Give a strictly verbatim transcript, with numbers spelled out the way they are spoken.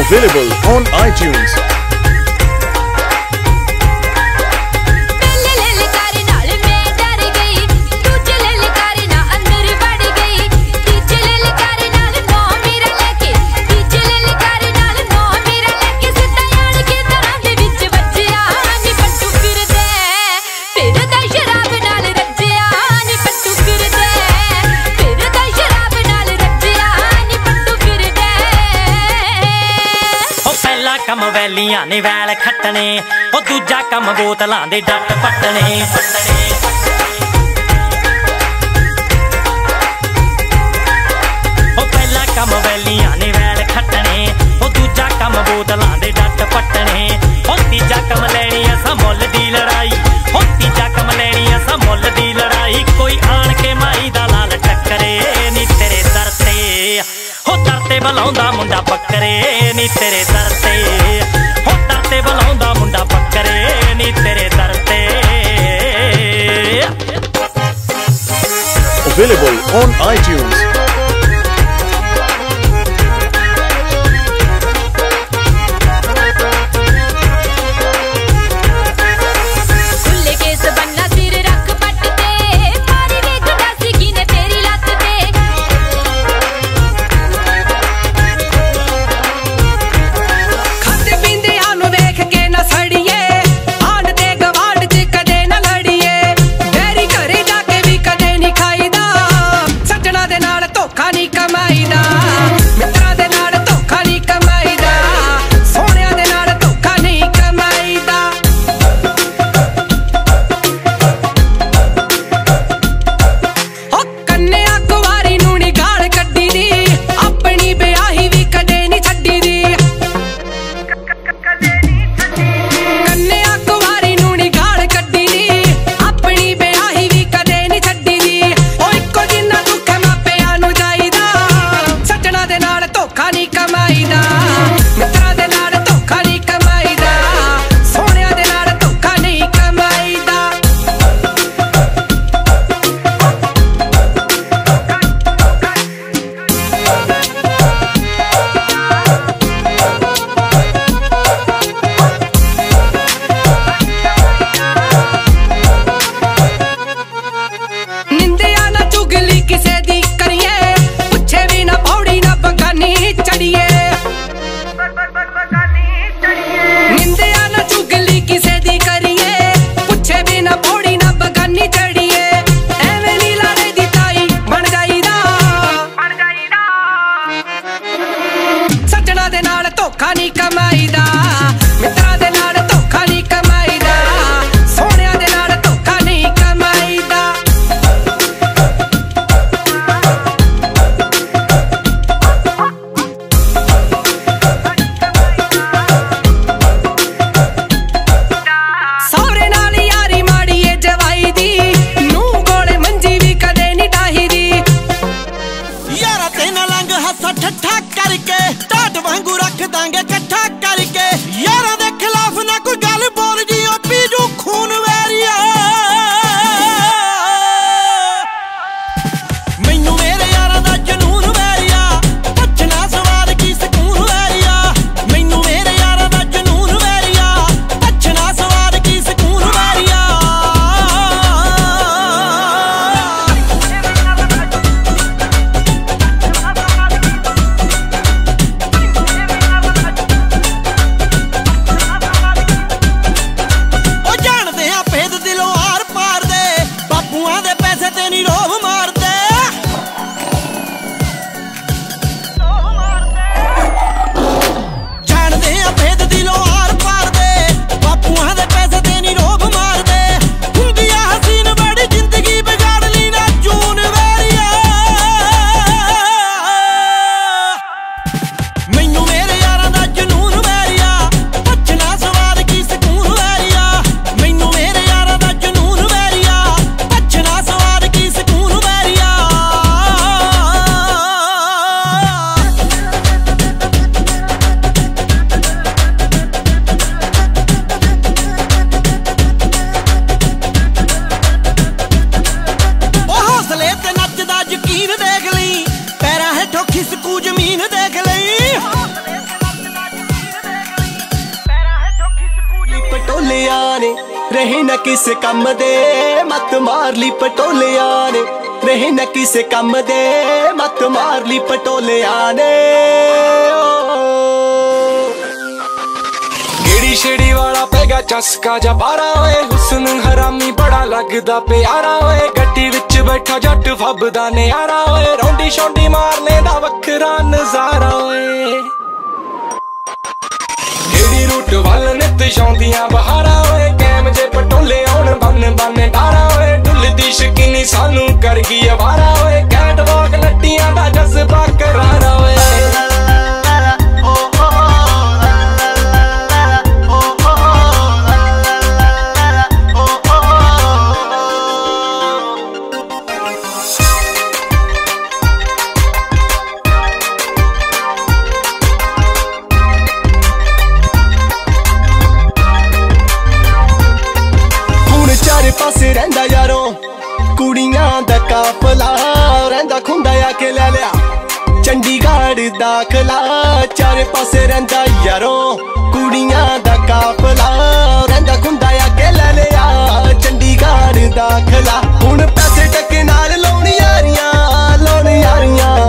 Available on iTunes. कम वैलियां ने well खट्टने ओ दूजा कम बोतलां दे डट पट्टने ओ पहला कम वैलियां ने वैल खट्टने ओ दूजा कम बोतलां दे डट पट्टने ओ तीजा कम लैनी असां मुੱਲ दी लड़ाई ओ तीजा कम लैनी असां मुੱਲ दी लड़ाई कोई आण के माई दा लाल टक्करे नी तेरे दर ते हो दर ते बुलाउंदा मुंडा बकरे नी तेरे दर ते हो दर ते बुलाउंदा मुंडा बकरे नी तेरे दर ते Available on iTunes. पटोलिया ने रहे न किसे कम दे मत मार ली पटोलिया ने रहे न किसे कम दे मत मार ली पटोलिया ने गेड़ी शेड़ी वाला पेगा चस्का जा बारा होए हुस्न हरामी बड़ा लगदा प्यारा होए गड्डी विच बैठा जट फबदा नयारा होए रौंडी शौंडी मारने दा वखरा नजारा होए गेड़ी रूट वाल नित जाउंदियां बहारा होए कैम जे पटोले आउण बन बन डारा होए ढुलदी शकीनी सानू कर गई अवारा होए कैट वॉक लट्टियां दा जज्बा करारा होए पासे रहिंदा यारों कुड़ियां दा काफला रहिंदा खुंदा आके ले लिया चंडीगढ़ दाखला चारे पासे रहिंदा यारों कुड़ियां दा काफला रहिंदा खुंदा आके ले लिया चंडीगढ़ दाखला हुण पैसे टके नाल लाउण यारियां लाउण यारियां